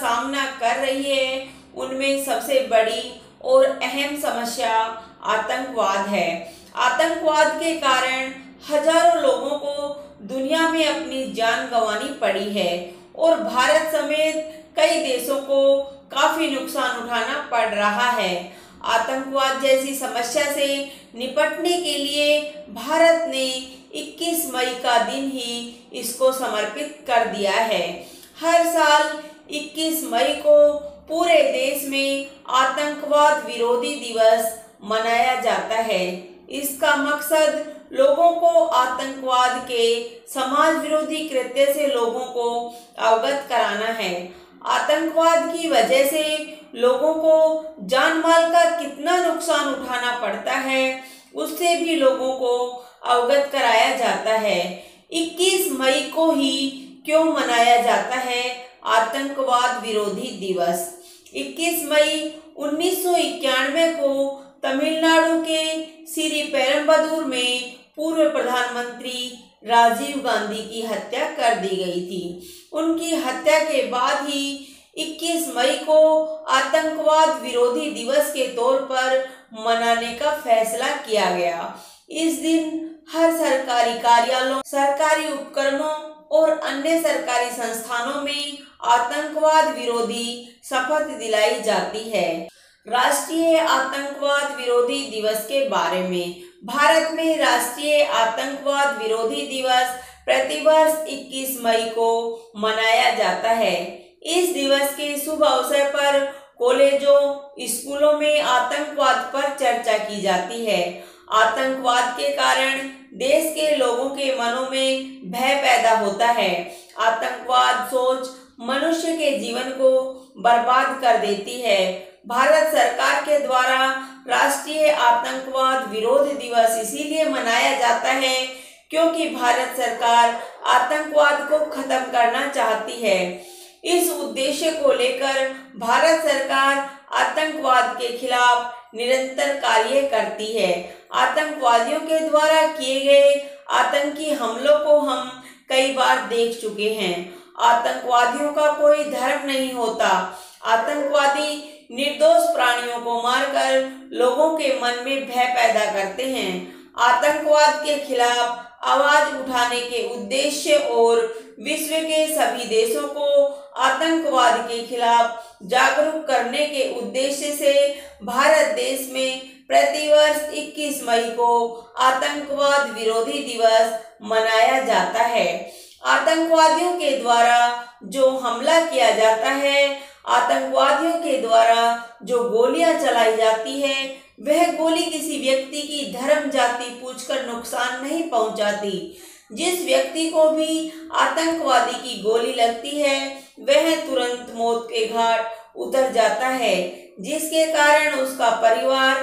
सामना कर रही है, उनमें सबसे बड़ी और अहम समस्या आतंकवाद है। आतंकवाद के कारण हजारों लोगों को दुनिया में अपनी जान गंवानी पड़ी है और भारत समेत कई देशों को काफी नुकसान उठाना पड़ रहा है। आतंकवाद जैसी समस्या से निपटने के लिए भारत ने 21 मई का दिन ही इसको समर्पित कर दिया है। हर साल 21 मई को पूरे देश में आतंकवाद विरोधी दिवस मनाया जाता है। इसका मकसद लोगों को आतंकवाद के समाज विरोधी कृत्य से लोगों को अवगत कराना है। आतंकवाद की वजह से लोगों को जान माल का कितना नुकसान उठाना पड़ता है, उससे भी लोगों को अवगत कराया जाता है। 21 मई को ही क्यों मनाया जाता है आतंकवाद विरोधी दिवस? 21 मई 1991 को तमिलनाडु के श्रीपेरुम्बदूर में पूर्व प्रधानमंत्री राजीव गांधी की हत्या कर दी गई थी। उनकी हत्या के बाद ही 21 मई को आतंकवाद विरोधी दिवस के तौर पर मनाने का फैसला किया गया। इस दिन हर सरकारी कार्यालयों, सरकारी उपकरणों और अन्य सरकारी संस्थानों में आतंकवाद विरोधी शपथ दिलाई जाती है। राष्ट्रीय आतंकवाद विरोधी दिवस के बारे में, भारत में राष्ट्रीय आतंकवाद विरोधी दिवस प्रतिवर्ष 21 मई को मनाया जाता है। इस दिवस के शुभ अवसर पर कॉलेजों, स्कूलों में आतंकवाद पर चर्चा की जाती है। आतंकवाद के कारण देश के लोगों के मनों में भय पैदा होता है। आतंकवाद सोच मनुष्य के जीवन को बर्बाद कर देती है। भारत सरकार के द्वारा राष्ट्रीय आतंकवाद विरोध दिवस इसीलिए मनाया जाता है क्योंकि भारत सरकार आतंकवाद को खत्म करना चाहती है। इस उद्देश्य को लेकर भारत सरकार आतंकवाद के खिलाफ निरंतर कार्य करती है। आतंकवादियों के द्वारा किए गए आतंकी हमलों को हम कई बार देख चुके हैं। आतंकवादियों का कोई धर्म नहीं होता। आतंकवादी निर्दोष प्राणियों को मारकर लोगों के मन में भय पैदा करते हैं। आतंकवाद के खिलाफ आवाज उठाने के उद्देश्य और विश्व के सभी देशों को आतंकवाद के खिलाफ जागरूक करने के उद्देश्य से भारत देश में प्रतिवर्ष 21 मई को आतंकवाद विरोधी दिवस मनाया जाता है। आतंकवादियों के द्वारा जो हमला किया जाता है, आतंकवादियों के द्वारा जो गोलियां चलाई जाती है, वह गोली किसी व्यक्ति की धर्म जाति पूछकर नुकसान नहीं पहुंचाती। जिस व्यक्ति को भी आतंकवादी की गोली लगती है वह तुरंत मौत के घाट उतर जाता है, जिसके कारण उसका परिवार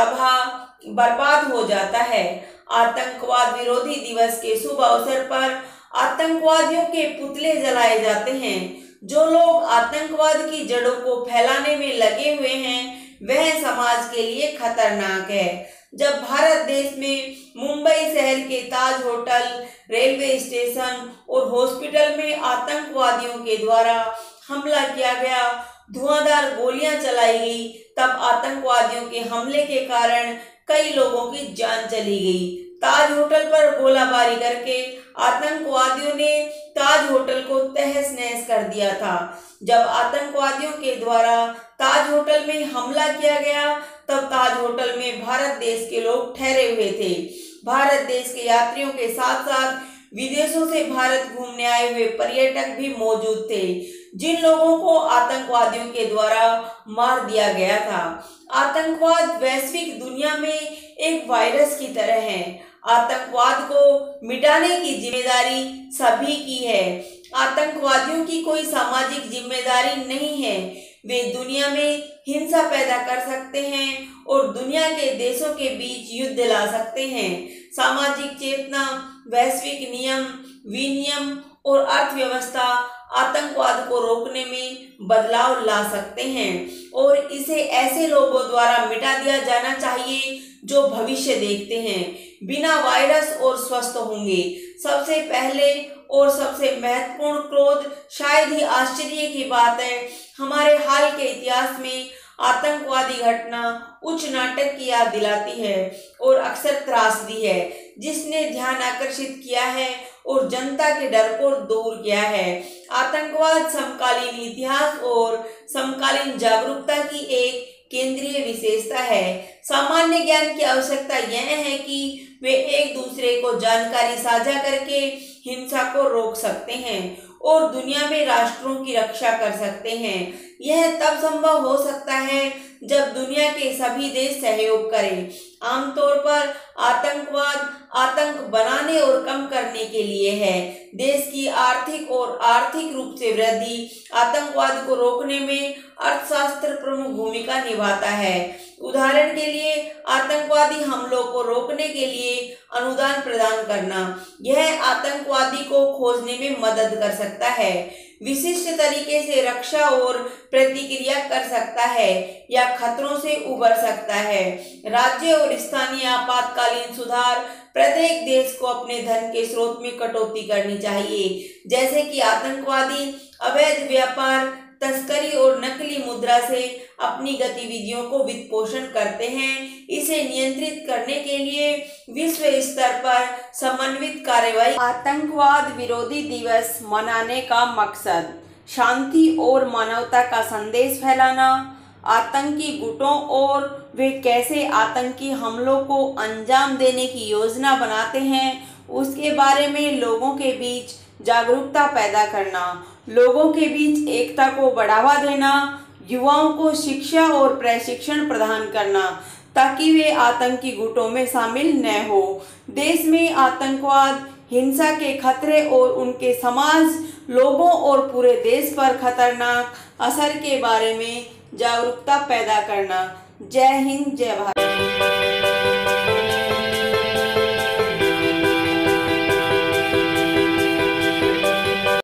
तबाह बर्बाद हो जाता है। आतंकवाद विरोधी दिवस के शुभ अवसर पर आतंकवादियों के पुतले जलाए जाते हैं। जो लोग आतंकवाद की जड़ों को फैलाने में लगे हुए हैं वह समाज के लिए खतरनाक है। जब भारत देश में मुंबई शहर के ताज होटल, रेलवे स्टेशन और हॉस्पिटल में आतंकवादियों के द्वारा हमला किया गया, धुआंधार गोलियां चलाई गई, तब आतंकवादियों के हमले के कारण कई लोगों की जान चली गई। ताज होटल पर गोलाबारी करके आतंकवादियों ने ताज होटल को तहस नहस कर दिया था। जब आतंकवादियों के द्वारा ताज होटल में हमला किया गया तब ताज होटल में भारत देश के लोग ठहरे हुए थे। भारत देश के यात्रियों के साथ साथ विदेशों से भारत घूमने आए हुए पर्यटक भी मौजूद थे, जिन लोगों को आतंकवादियों के द्वारा मार दिया गया था। आतंकवाद वैश्विक दुनिया में एक वायरस की तरह है। आतंकवाद को मिटाने की जिम्मेदारी सभी की है। आतंकवादियों की कोई सामाजिक जिम्मेदारी नहीं है। वे दुनिया में हिंसा पैदा कर सकते हैं और दुनिया के देशों के बीच युद्ध ला सकते हैं। सामाजिक चेतना, वैश्विक नियम, विनियम और अर्थव्यवस्था आतंकवाद को रोकने में बदलाव ला सकते हैं और इसे ऐसे लोगों द्वारा मिटा दिया जाना चाहिए जो भविष्य देखते हैं, बिना वायरस और स्वस्थ होंगे। सबसे पहले और सबसे महत्वपूर्ण क्रोध, शायद ही आश्चर्य की बात है, हमारे हाल के इतिहास में आतंकवादी घटना उच्च नाटक की याद दिलाती है और अक्सर त्रासदी है, जिसने ध्यान आकर्षित किया है और जनता के डर को दूर किया है। आतंकवाद समकालीन इतिहास और समकालीन जागरूकता की एक केंद्रीय विशेषता है। सामान्य ज्ञान की आवश्यकता यह है कि वे एक दूसरे को जानकारी साझा करके हिंसा को रोक सकते हैं और दुनिया में राष्ट्रों की रक्षा कर सकते हैं। यह तब संभव हो सकता है जब दुनिया के सभी देश सहयोग करें। आमतौर पर आतंकवाद आतंक बनाने और कम करने के लिए है। देश की आर्थिक रूप से वृद्धि आतंकवाद को रोकने में अर्थशास्त्र प्रमुख भूमिका निभाता है। उदाहरण के लिए आतंकवादी हमलों को रोकने के लिए अनुदान प्रदान करना, यह आतंकवादी को खोजने में मदद कर सकता है, विशिष्ट तरीके से रक्षा और प्रतिक्रिया कर सकता है या खतरों से उबर सकता है। राज्य और स्थानीय आपातकालीन सुधार, प्रत्येक देश को अपने धन के स्रोत में कटौती करनी चाहिए, जैसे कि आतंकवादी अवैध व्यापार, तस्करी और नकली मुद्रा से अपनी गतिविधियों को वित्त पोषण करते हैं। इसे नियंत्रित करने के लिए विश्व स्तर पर समन्वित कार्रवाई। आतंकवाद विरोधी दिवस मनाने का मकसद शांति और मानवता का संदेश फैलाना। आतंकी गुटों और वे कैसे आतंकी हमलों को अंजाम देने की योजना बनाते हैं, उसके बारे में लोगों के बीच जागरूकता पैदा करना, लोगों के बीच एकता को बढ़ावा देना, युवाओं को शिक्षा और प्रशिक्षण प्रदान करना ताकि वे आतंकी गुटों में शामिल न हो। देश में आतंकवाद, हिंसा के खतरे और उनके समाज, लोगों और पूरे देश पर खतरनाक असर के बारे में जागरूकता पैदा करना। जय हिंद, जय भारत।